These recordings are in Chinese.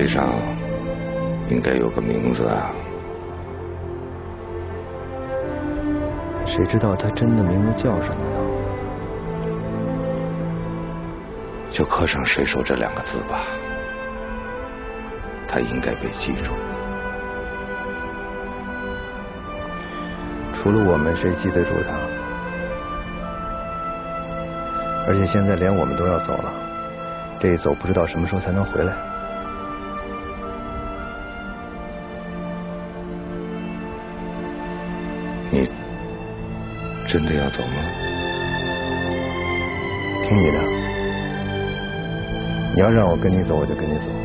背上应该有个名字啊。 谁知道他真的名字叫什么呢？ 就刻上水手这2个字吧，他应该被记住。 除了我们，谁记得住他？而且现在连我们都要走了，这一走不知道什么时候才能回来。 你真的要走吗？ 听你的，你要让我跟你走，我就跟你走。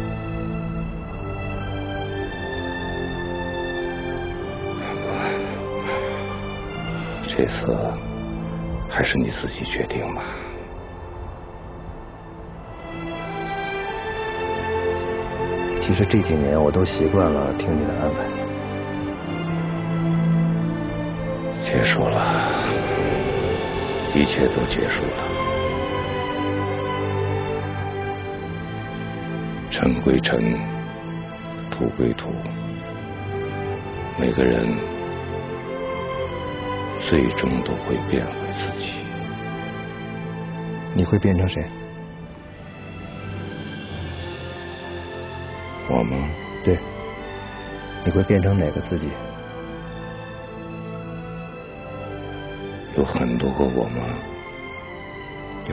这次还是你自己决定吧。 其实这几年我都习惯了听你的安排。 结束了，一切都结束了。尘归尘，土归土，每个人最终都会变回自己。 你会变成谁？ 我吗？ 对，你会变成哪个自己？ 有很多个我吗？ 有。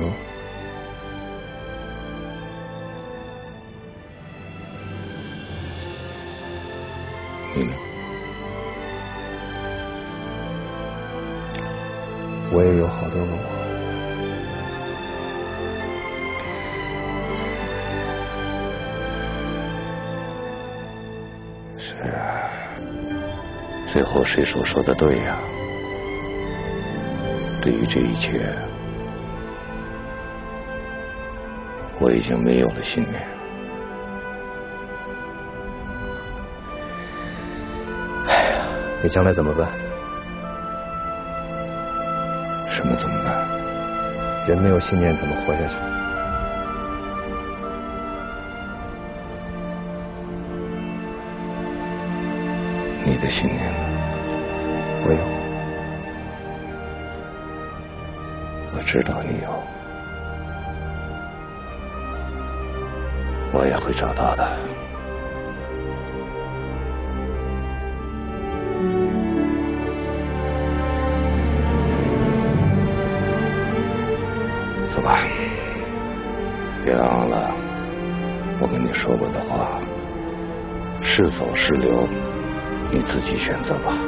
你呢？ 我也有好多个我。 是啊，最后水手说的对呀。对于这一切，我已经没有了信念。 哎呀，你将来怎么办？ 什么怎么办？ 人没有信念怎么活下去？ 你的信念呢？ 我有。 我知道你有，我也会找到的。走吧，别忘了我跟你说过的话，是走是留，你自己选择吧。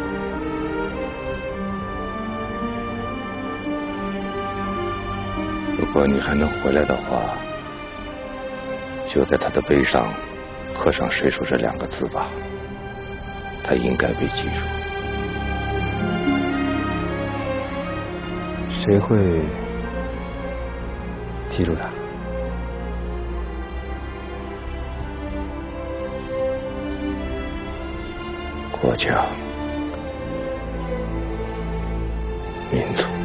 如果你还能回来的话，就在他的背上刻上水手这2个字吧，他应该被记住。 谁会记住他？ 国家、民族。